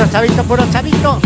chavito, puro chavito.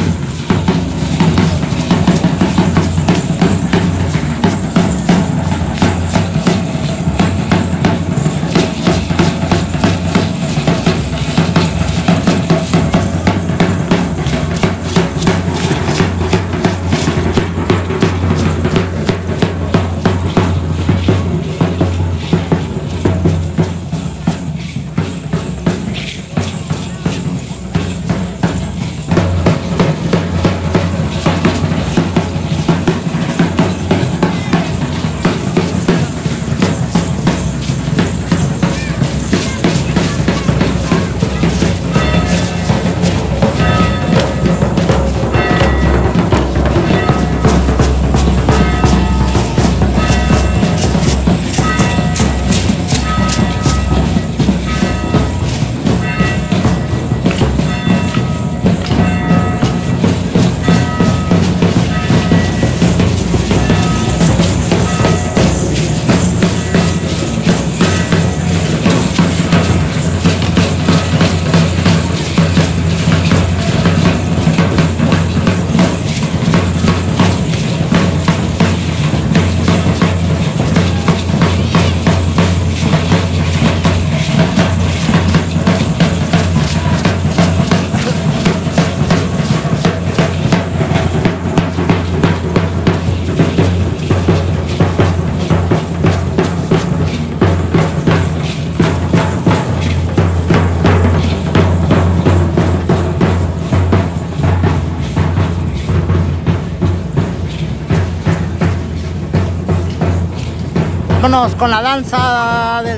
Vámonos con la danza del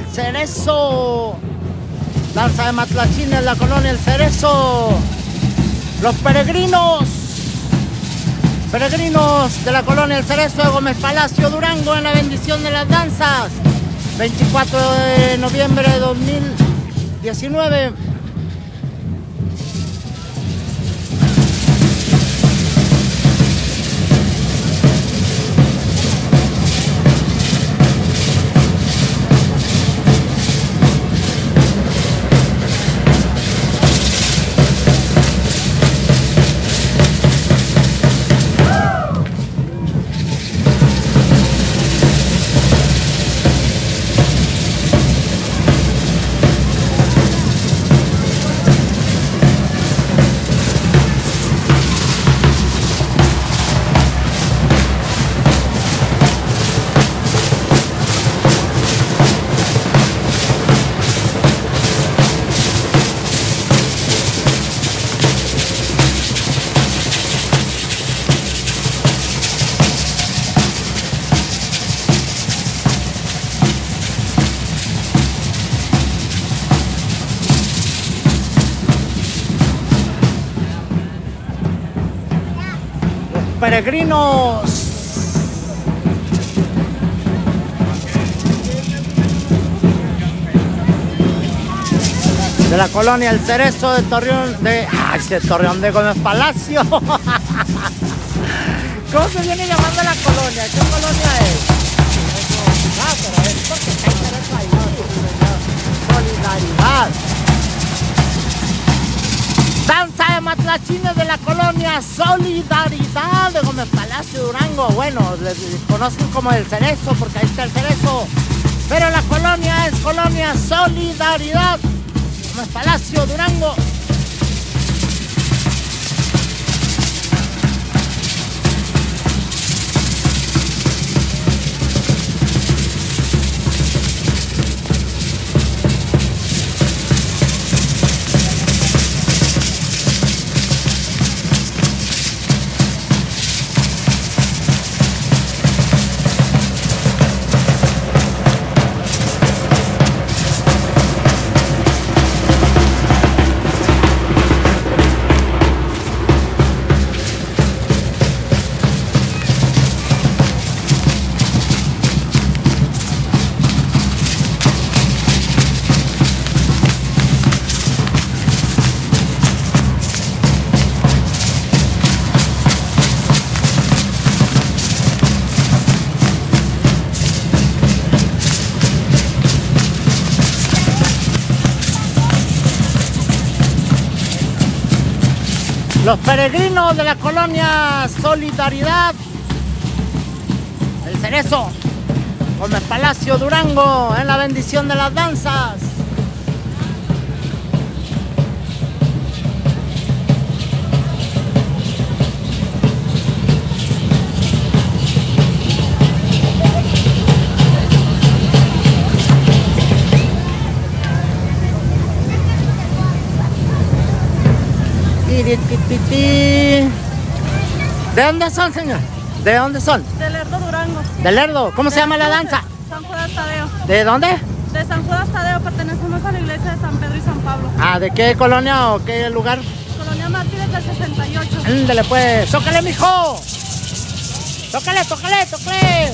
Cerezo. Danza de Matlachines, la colonia El Cerezo. Los peregrinos de la colonia El Cerezo de Gómez Palacio, Durango, en la bendición de las danzas. 24 de noviembre de 2019. Peregrinos de la colonia El Cerezo de Torreón de Gómez Palacio. ¿Cómo se viene llamando la colonia? ¿Qué colonia es? Pero es porque está El Cerezo ahí, ¿no? Solidaridad. Danza de Matlachines de la colonia Solidaridad de Gómez Palacio, Durango. Bueno, les conocen como El Cerezo porque ahí está El Cerezo, pero la colonia es colonia Solidaridad, Gómez Palacio, Durango. Los peregrinos de la colonia Solidaridad, el Cerezo, Gómez Palacio, Durango, en la bendición de las danzas. ¿De dónde son, señor? ¿De dónde son? De Lerdo, Durango. ¿De Lerdo? ¿Cómo se llama la danza? San Judas Tadeo. ¿De dónde? De San Judas Tadeo, pertenecemos a la iglesia de San Pedro y San Pablo. Ah, ¿de qué colonia o qué lugar? Colonia Mártires del 68. Ándale pues, tócale, mijo. Tócale, tócale, tócale.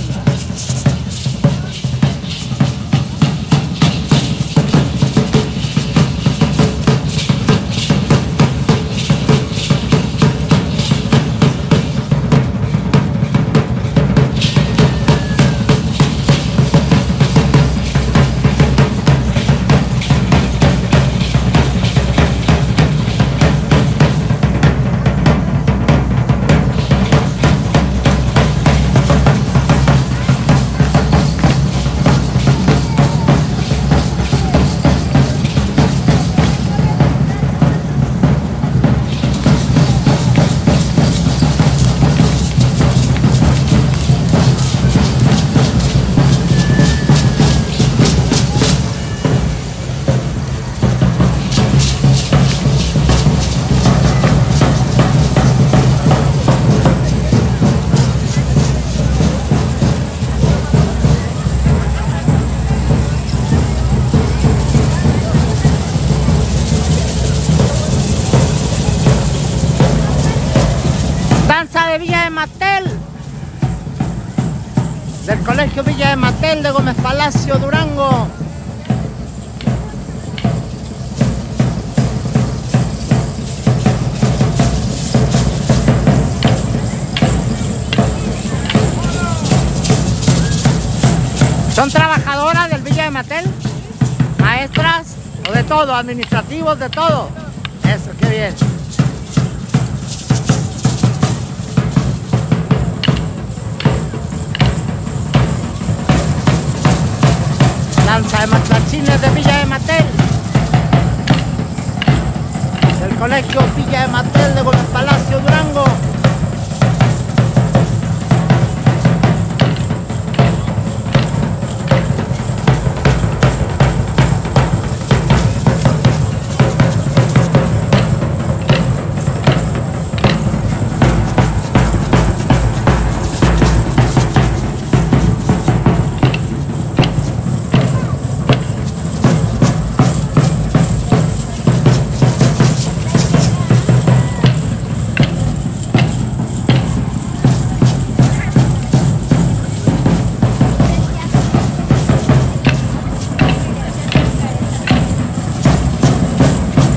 De Villa de Matel, del Colegio Villa de Matel de Gómez Palacio, Durango. ¿Son trabajadoras del Villa de Matel? ¿Maestras? ¿O de todo? ¿Administrativos? ¿De todo? Eso, qué bien. Danza de matlachines de Villa de Matel, del Colegio Villa de Matel de Gómez Palacio, Durango.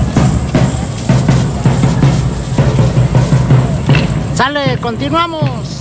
Sale, continuamos.